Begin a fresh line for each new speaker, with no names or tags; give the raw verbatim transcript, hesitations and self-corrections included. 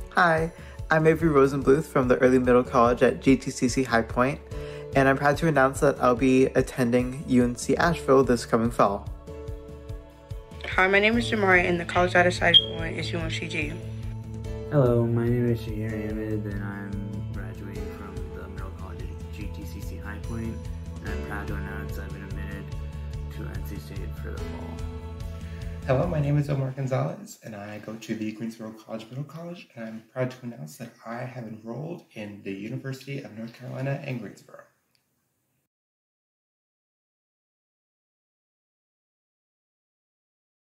Hi, I'm Avery Rosenbluth from the Early Middle College at G T C C High Point, and I'm proud to announce that I'll be attending U N C Asheville this coming fall.
Hi, my name is Jamari, and the college I decided on is U N C G.
Hello, my name is Shahir Ahmed, and I'm graduating from the Middle College at G T C C High Point, and I'm proud to announce I've been admitted to N C State for the fall.
Hello, my name is Omar Gonzalez, and I go to the Greensboro College Middle College, and I'm proud to announce that I have enrolled in the University of North Carolina in Greensboro.